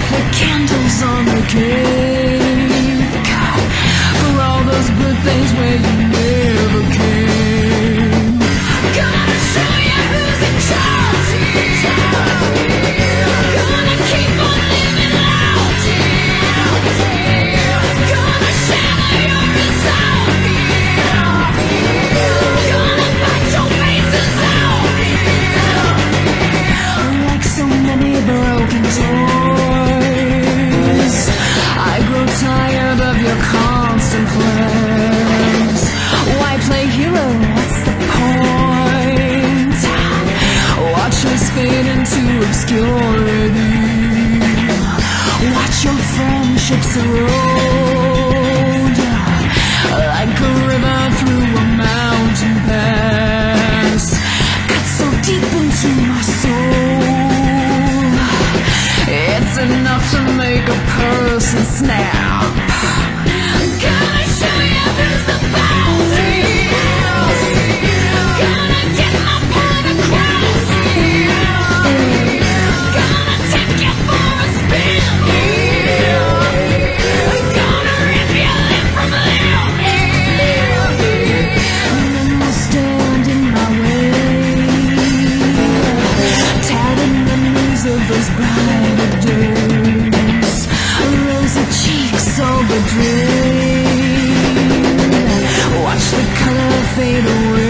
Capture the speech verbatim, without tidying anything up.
the candles on the cake, for all those good things where you never came. Gonna show you who's in charge. Gonna keep on living loud. Gonna shatter your resolve. Gonna fight your faces out. Like so many broken toys, I grow tired of your constant plans. Why play hero? What's the point? Watch us fade into obscurity. Watch your friendships erode like a river through a mountain pass. Cut so deep into my soul, it's enough to make a person snap. Gonna show you who's the boss. Gonna get my point across. Gonna take you for a spin. Gonna rip your lip from limb. And then you stand in my way, tattered memories of those brighter days, rosy cheeks all bedrayed. Watch the color fade away.